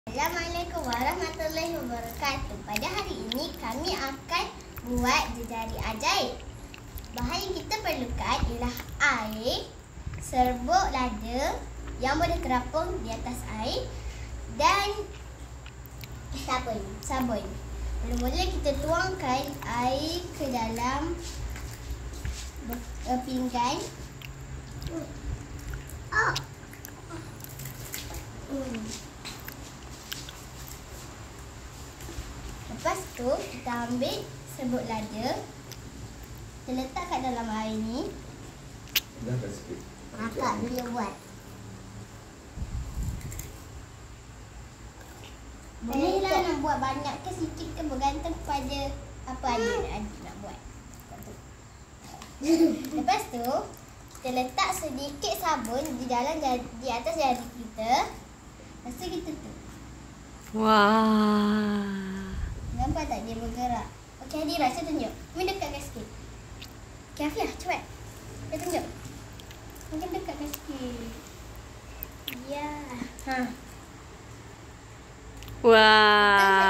Assalamualaikum warahmatullahi wabarakatuh. Pada hari ini kami akan buat jejari ajaib. Bahan yang kita perlukan ialah air, serbuk lada yang boleh terapung di atas air dan sabun. Mula-mula kita tuangkan air ke dalam pinggan. Lepas tu kita ambil serbuk lada, kita letak kat dalam air ni. Dah kat sikit. Kakak dulu buat. Bolehlah nak buat banyak ke sikit ke, bergantung pada apa adik nak buat. Lepas tu kita letak sedikit sabun di atas jari kita. Lepas tu kita tutup. Wah. Nampak tak dia bergerak? Okey Hadira, saya tunjuk. Mungkin dekatkan sikit. Okey Afiah, cepat. Saya tunjuk. Mungkin dekatkan sikit. Ya. Wah.